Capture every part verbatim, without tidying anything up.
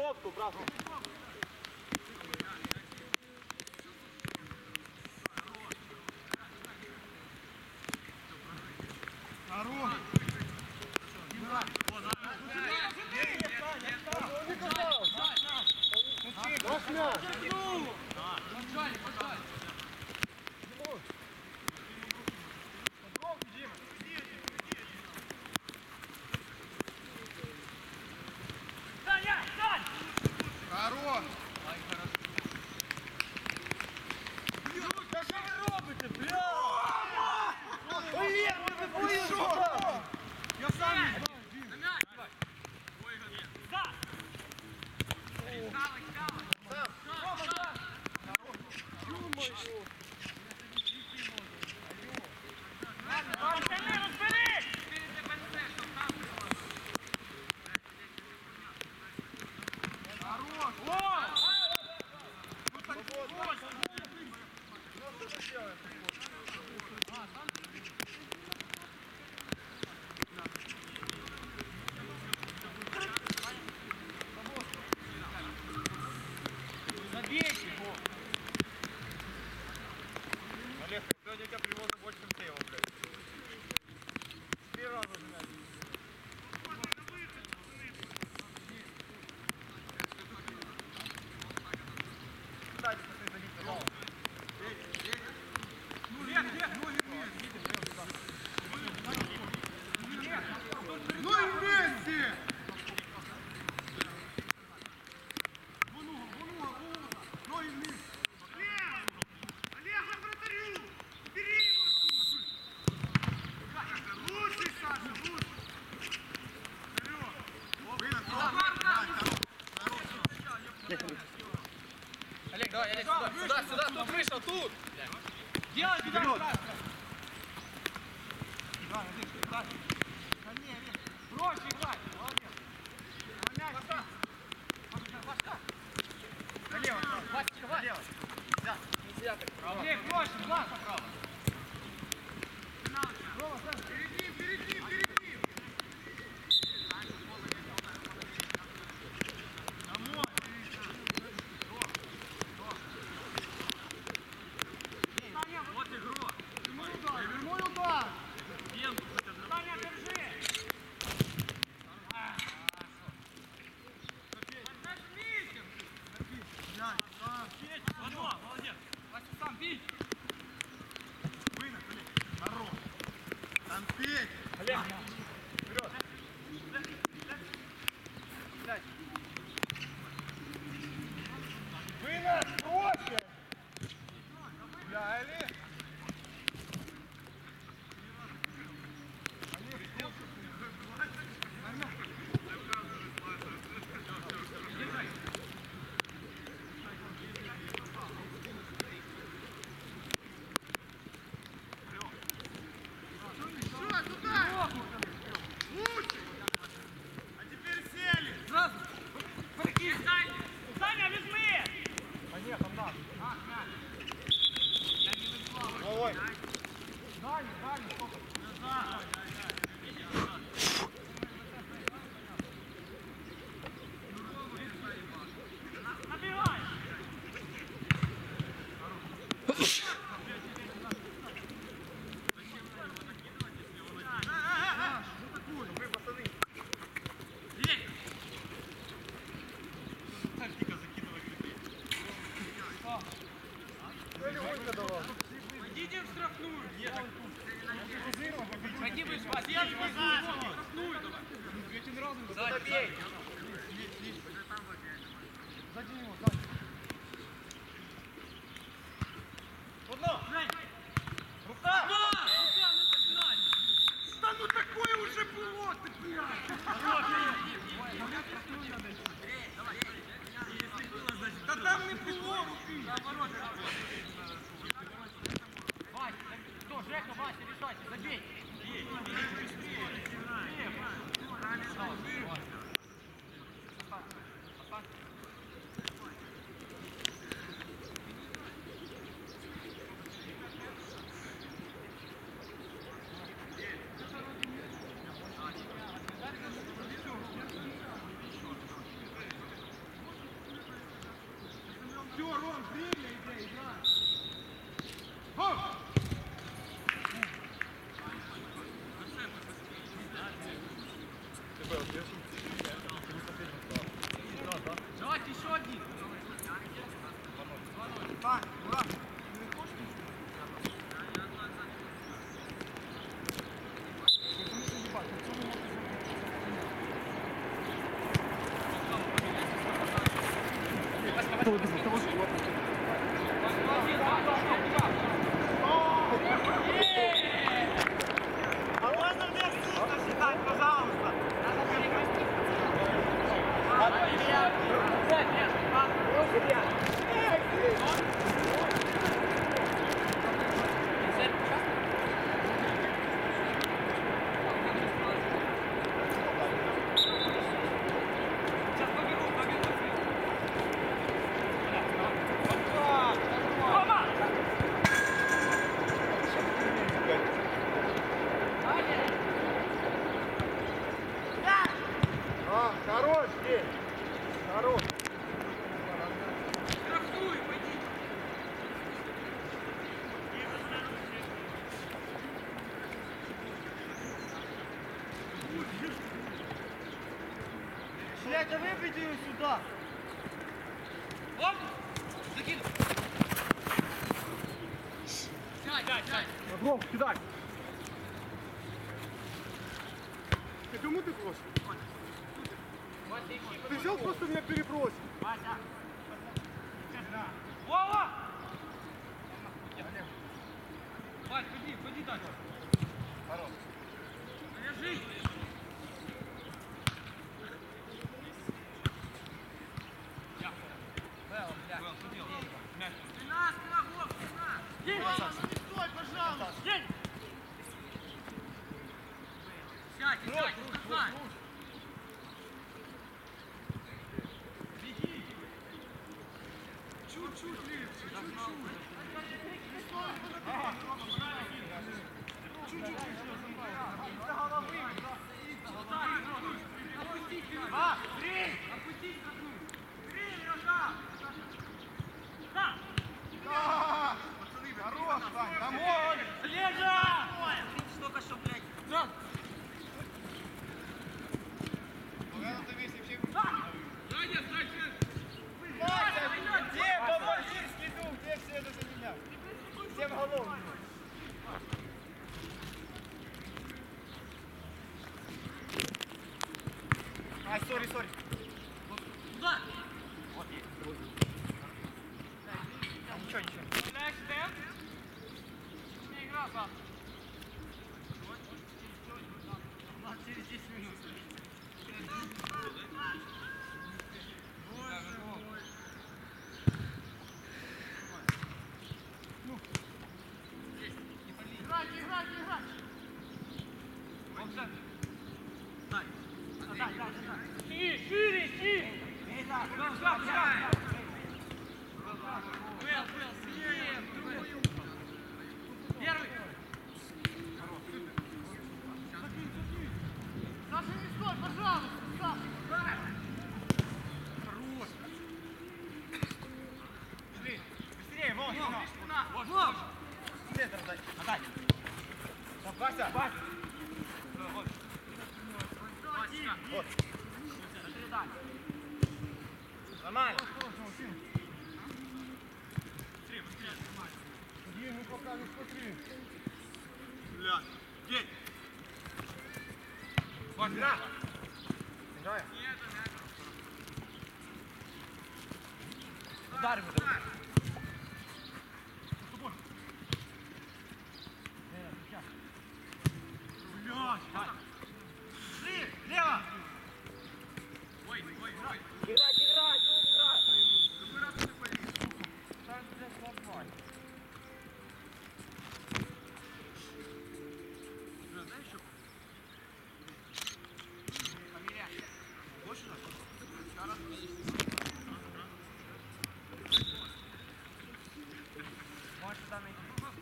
Жовту, брат. Здорово! Здорово! Та що ви робите, бля? Олег, ви боїшся! Я сам не знаю. Олег, сегодня я привозил больше, чем ты его, блядь. Три раза, блядь. Кстати, пошли за ним, пожалуйста. Ну и вместе! Ну и вместе! Олег, вратарю! Бери его тут! Лучший, Саша, лучший! Олег, давай, Олег, сюда, сюда, сюда, тут вышел, тут! Делай, сюда! Проще играть! Молодец! Налево, Васечка, налево. Да, нельзя так. Право. Олег, проще, Влад! Право. Впереди, впереди, впереди! Домой! Вот игрок! Прямой удар! Прямой удар! Таня, держи! Молодец! Вася, сам бей! Вынос, Олег! Здорово! Там петь! Олег, вперед! Вынос! Проще! Бля, Олег! А теперь сели! Сразу! Саня, возьми! А нет, там надо. Головой! Дальний, дальний, сколько? Набивай! Вы, пацаны! Идите в штрафную. Пойди выше, Вася, иди выше! Штрафную давай. Один раз. Забей! Сзади него, сзади. Одно! Рука! Да ну такое уже было, ты, блядь! Да там не было руки! Вася, что, Жека, Вася, решайте, забей! да выбейте ее сюда. Оп! Закинь! Сядь, сядь, сядь! Рогов, кидай. Ты кому ты бросил? Ты взял просто меня перебросил. Вася! Вова! Вась, ходи, ходи дальше. Хорош. Держи! Белла, блядь. Белла, что делал? Мяч. Спина, спина, Вов, спина! День! Ну не стой, пожалуйста. День! Сядь, сядь, вставай! Беги! Чуть-чуть легче, чуть-чуть. Два, три! Опустись на дну! Три, Леша! Да! Да! Хорош, Вань, домой! Лежа! Ты только что, блядь! Да! Погано ты весь вообще... Саня, Саня! Вася, где бомбардирский дух? Где все это за меня? Всем голов. Ай, сори, сори. Куда? Вот есть. А, ничего, ничего. Next step. Не игра завтра. Через десять минут. Играйте, играйте, играйте. Он центр. Дай. Дай, дай, дай. Шире, шире, шире. Бежал, бежал. Был, был, сильнее. Первый. Саша, не стой, пожалуйста, Саша. Хорош. Быстрее, быстрее, вон, Спина. Вот, вот. центр дай. Отдай. Вася, Вася. Вот. Вот. Передай. Нормально. Иди, ну пока не смотри. Блядь. День. Вот, На. Играем. Удар ему. Блядь. Три, лево. Ой, ой, ой. Играть, играть, ну играть. Там, блядь, нормально. Знаешь, что? Фамилия. Больше надо? Еще раз. Можешь сюда найти.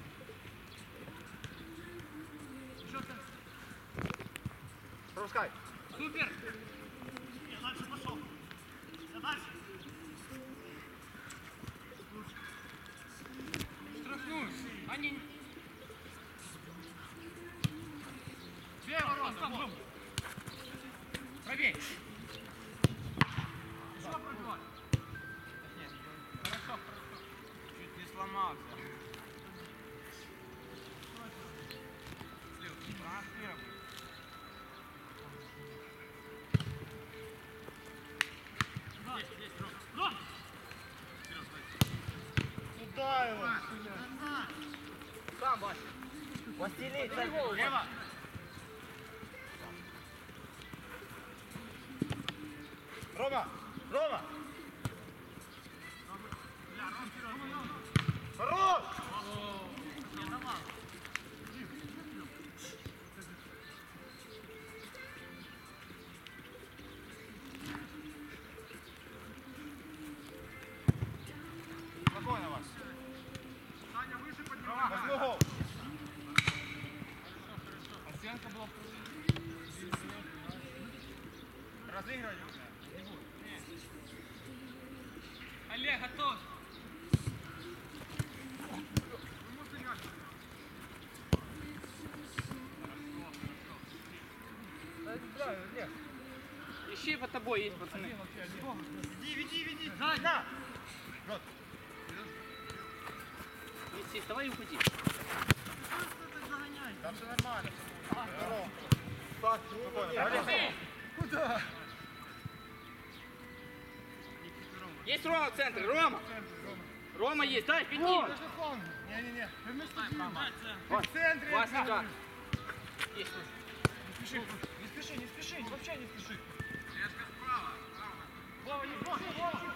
Еще там. Пропускай. Супер! Я дальше пошел. Я дальше. Штрафную. Они... Бей ворота, вот. Пробей. Еще пробивай. Нет, Хорошо, хорошо. чуть не сломался. Транспиром. Здесь, здесь, Ром. Ром! Куда его? Сам, Вася. Василий, дай голову. Лево! Рома! Рома! Хорош! Не давал. Спокойно, Вася. Саня, выше поднимай. Возьми гол. Оценка была Разыгрывай. Олег, готов. Да, Олег. ищи под тобой, есть пацаны. Веди, веди, веди. Сзади. На. Вот. Месси, вставай и уходи. Там все нормально. Здорово. Так, спокойно. Подожди. Куда? Есть Рома в центре, Рома. Рома есть, дай, пяти. Не-не-не. Вот. В центре. Вася, да. Есть. Не спеши, не спеши, не спеши, вообще не спеши. Вова, не спеши, Вова.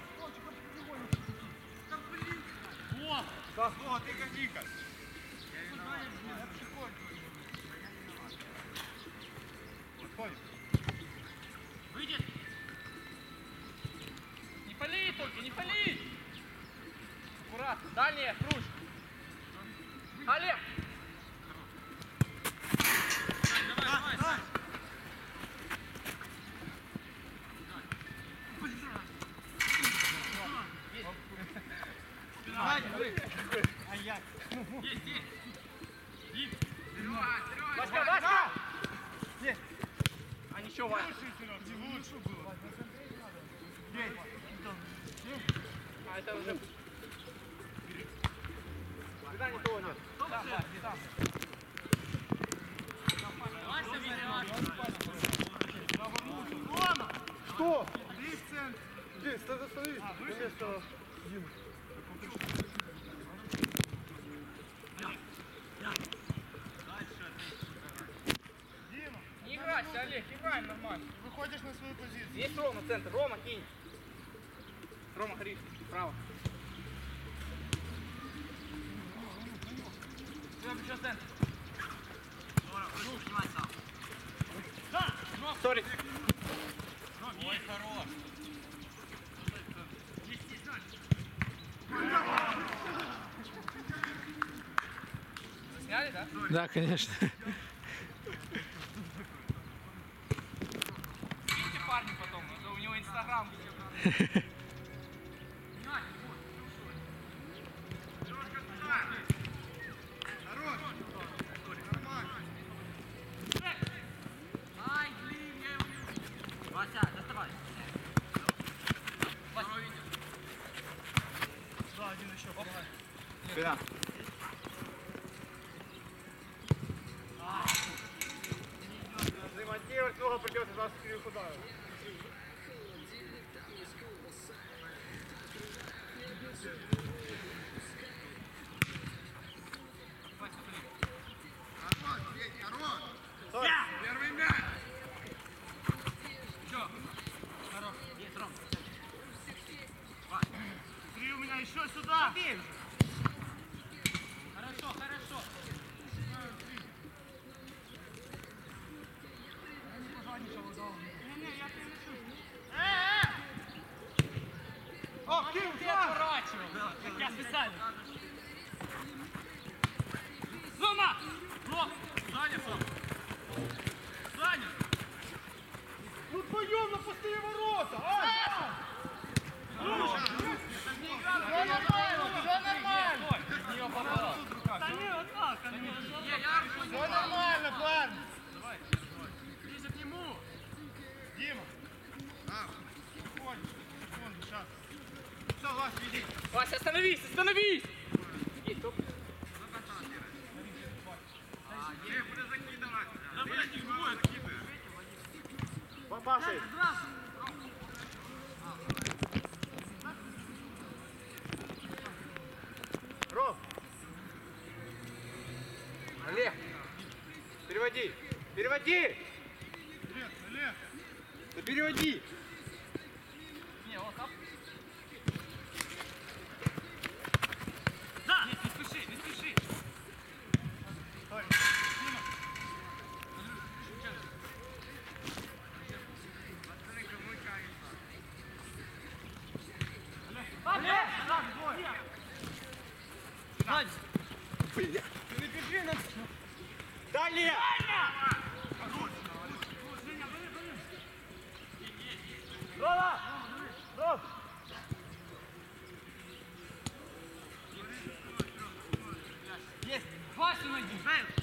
Вот. Да, Вова, ты как Вика. Подходим. Выйдет. Не пали только, не пали. Аккуратно, дальняя, кружь. Олег. Давай, давай. Ай-яй. Есть, есть. Есть. Васька, Васька. Есть. А ничего, Васька. Лучше было. Есть. А это уже... Когда никого нет. Там, да, не там. Что? Ты в центре. Здесь, надо остановиться. А, вместо Димы. Дима, Не играйся, Олег, играй нормально. выходишь на свою позицию. Есть Рома, центр. Рома, кинь. Рома, ходи. Право. Все, еще центр. Сори. Ой, хорош. Сняли, да? Да, конечно. Видите парни потом, это у него инстаграм. Ай, блин, я его не... Вася, доставай. Вася. Да, один еще. Помогай. Спина. Ремонтировать много придется, нас перехудаю. Первый мяч! Все. Хорош. Есть, Ром. Три у меня еще сюда! Хорошо, хорошо. О, Ким, Ты отворачивал. Как я специально. Рома! Ром! Занят, Ром. Занят. ну твоем на пустые ворота! А! Все нормально, все нормально! Без нее попал. Да не, вот так, конечно. Не, я Все нормально, парни! Давай. Ближе к нему. Дима! А, уходишь, секунду, сейчас. Все, Вась, веди. Вася, остановись, остановись! Есть, топ. Папашей. Ром. Олег, переводи. Переводи! Олег, Олег. Да переводи! Не, вот так. Да! Нет, не спеши, не спеши. Стой. Дима. Олег! Сзади! Ты не бежи на... Далее! Рома! Ром! Есть! Васю найди!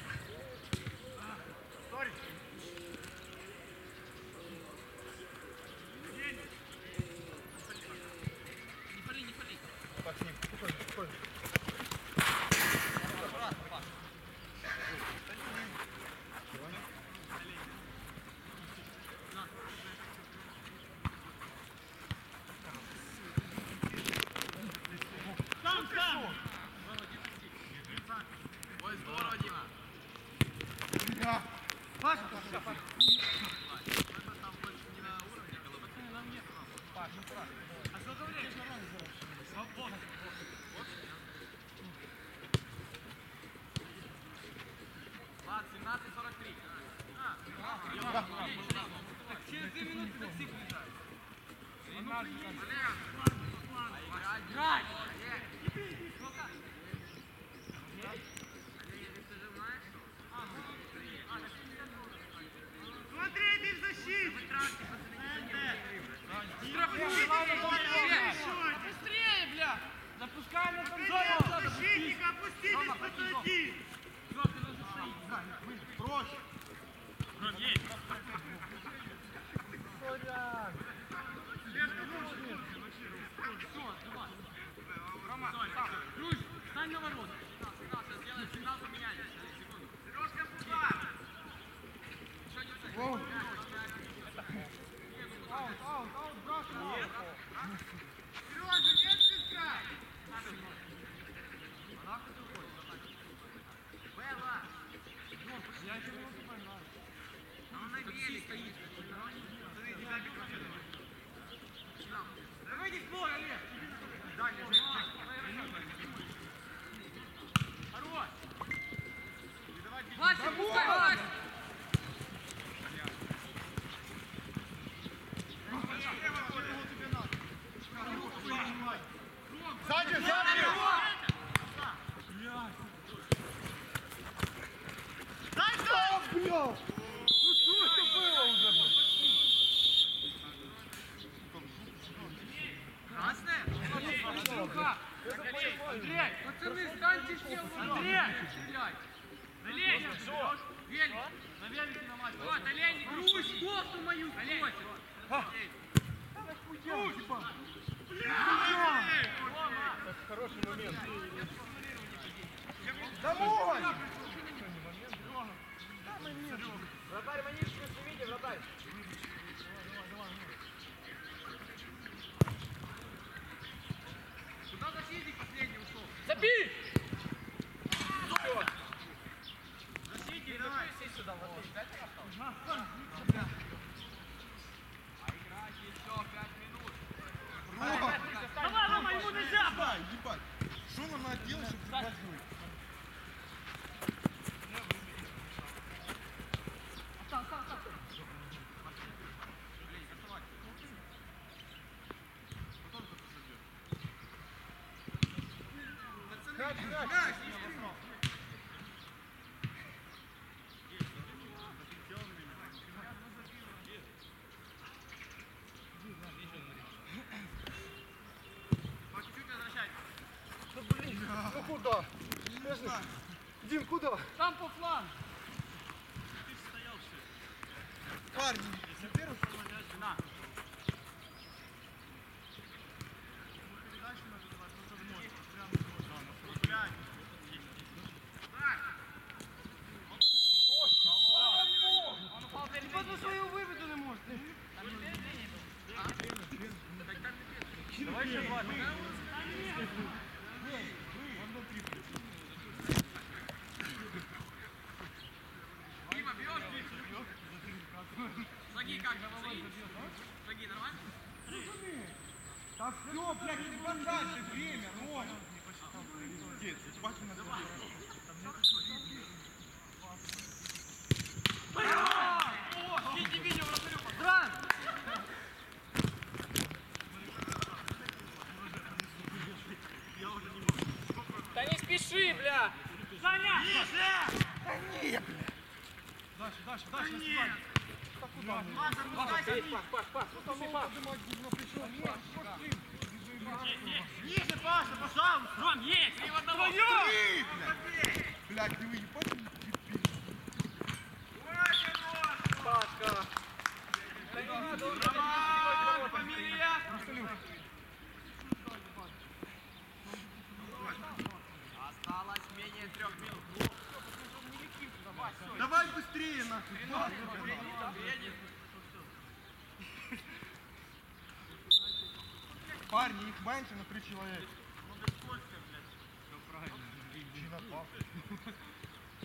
Сори. Здорово, Дима. Паша, Паша, Паша. Там больше не на уровне голоба. Паша, ну пора. А сколько времени? Свободно. Ладно, семнадцать сорок три. Так через две минуты такси приезжает. Играть! Смотри, ты в защите. Быстрее, бля! Запускай на контроль! Защитника опуститесь, подойди. Проще. Ключ, стань на ворота! Сделай сигнал, поменяйся. Сережка, сюда. Аут, аут, аут, бросил. Сережа, нет свистка. Белла. Он на велике стоит. Да выйди с поля, Олег. Дальше, Хорош! Вася, пускай, Вася! Сзади, сзади! дай, дай! Бля! Ну что это было уже? Красная? Рука! Андрей, пацаны, станьте все! Андрей! Стреляй! Олень! Велик! На велике на матч! Вот, олень, грусь! Кофту мою сбросил! Хороший момент. Домой! Вратарь, манишку снимите, вратарь. Куда защитник последний ушел? Забей! Защитник, давай. Сесть сюда, вот. Пять осталось? А играть еще пять минут. Давай, Рома, ему нельзя! Ебать, ебать. Что нам надо делать, чтобы сыграть бой? Мяч, мяч! По чуть-чуть возвращай. Ну куда? Дим, куда? Там по флангу. Парни, во-первых, На. Он упал перед Ти одну свою вибити не можеш. Давай ще два. Дима, бьешь? Шаги как? Шаги? Шаги нормально? Так все, блядь, не подальше время, Рома. Дед, бачу на два. Видите, видео, вратарю. Бран! Да не спеши, бля! Саня! Дальше, дальше, дальше, нет. Паш, Паш, Паш, ну Паш. Ниже, Паша, пожалуйста. Ром, есть! Три в одного! Блядь, ты ебать? Пашка. Роман, фамилия! Осталось менее трех минут. Давай быстрее, нахуй. Парни, их меньше на три человека. Чи на два.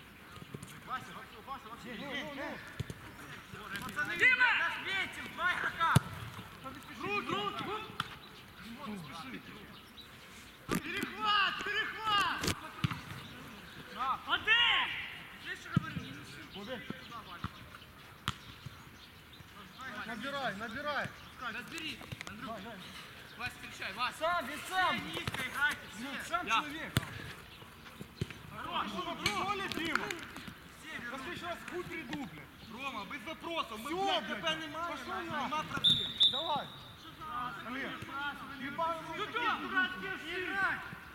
Паша, вообще. Ну, ну, ну. Пацаны, Дима! наш ветер, два игрока. Руки, руки. Перехват, перехват. Один! Куди? Набирай, набирай. Разбери, Андрюх. Вась, встречай, Вась. Сам, ведь сам. Все низко играйте, все. Сам Я. человек. Хорош, Ну, приколе, Дима. все, Да вернуть. ты сейчас хуй приду, блядь. Рома, без вопросов. Мы, Всё, блядь, блядь. тебе немає, Пошел нема нахуй. проблем. Давай. Олег. Ебал его. Играть.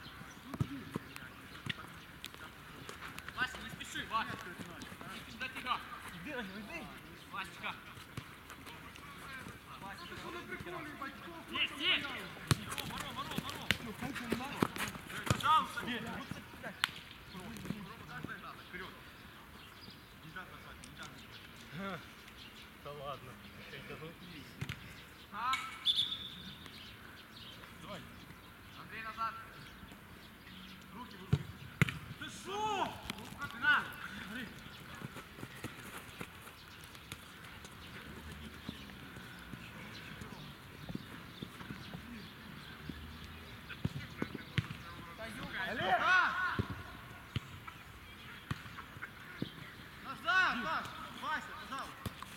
Вася, не спеши, Вася. Ждать игра. Иди, иди. Васечка. Есть, есть. Пожалуйста. Да ладно. А? Андрей, назад. Ты шо? На. Олег. Назад, Паш. Вася, пожалуйста.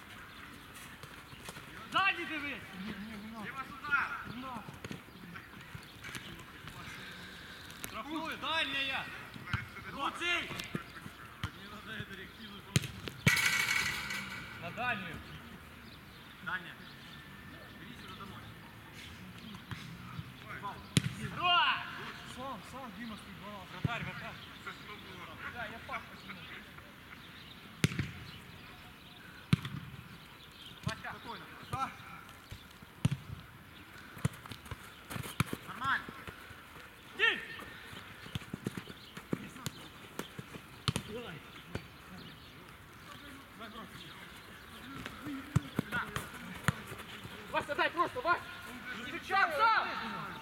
Сзади дивись. Дима, сюда. Штрафную, дальняя. Луций. На дальнюю. Даня. Бери сюда домой. Ра! Сам, сам, Дима, стыдвал. Вратарь, вратарь. Да, я пах потяну. Васька. Спокойно. Да. Нормально. Иди. Вася, дай просто, Вась. Встречай сам.